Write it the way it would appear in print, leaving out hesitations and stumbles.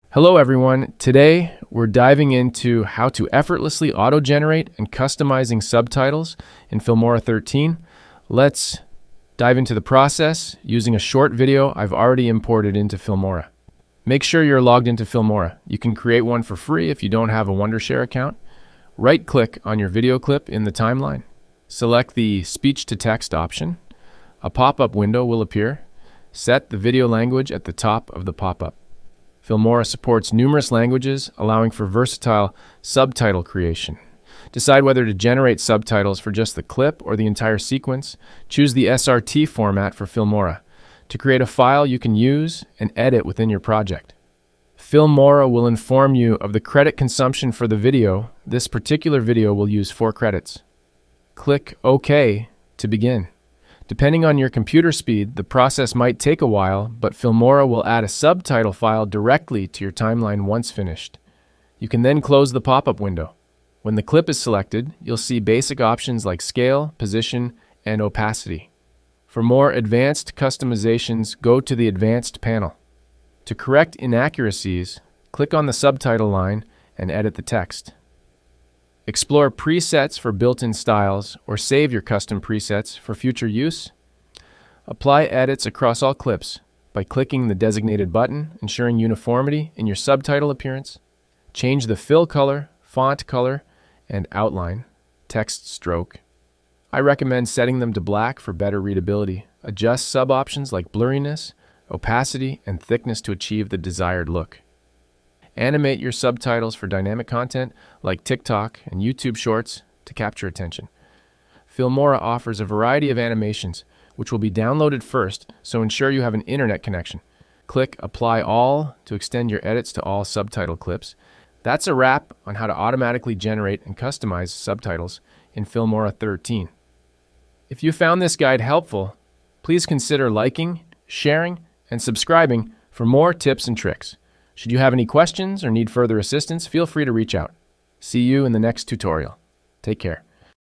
Hello everyone, today we're diving into how to effortlessly auto-generate and customizing subtitles in Filmora 13. Let's dive into the process using a short video I've already imported into Filmora. Make sure you're logged into Filmora. You can create one for free if you don't have a Wondershare account. Right-click on your video clip in the timeline. Select the speech-to-text option. A pop-up window will appear. Set the video language at the top of the pop-up. Filmora supports numerous languages, allowing for versatile subtitle creation. Decide whether to generate subtitles for just the clip or the entire sequence. Choose the SRT format for Filmora to create a file you can use and edit within your project. Filmora will inform you of the credit consumption for the video. This particular video will use 4 credits. Click OK to begin. Depending on your computer speed, the process might take a while, but Filmora will add a subtitle file directly to your timeline once finished. You can then close the pop-up window. When the clip is selected, you'll see basic options like scale, position, and opacity. For more advanced customizations, go to the Advanced panel. To correct inaccuracies, click on the subtitle line and edit the text. Explore presets for built-in styles or save your custom presets for future use. Apply edits across all clips by clicking the designated button, ensuring uniformity in your subtitle appearance. Change the fill color, font color, and outline, text stroke. I recommend setting them to black for better readability. Adjust sub-options like blurriness, opacity, and thickness to achieve the desired look. Animate your subtitles for dynamic content like TikTok and YouTube Shorts to capture attention. Filmora offers a variety of animations, which will be downloaded first, so ensure you have an internet connection. Click Apply All to extend your edits to all subtitle clips. That's a wrap on how to automatically generate and customize subtitles in Filmora 13. If you found this guide helpful, please consider liking, sharing, and subscribing for more tips and tricks. Should you have any questions or need further assistance, feel free to reach out. See you in the next tutorial. Take care.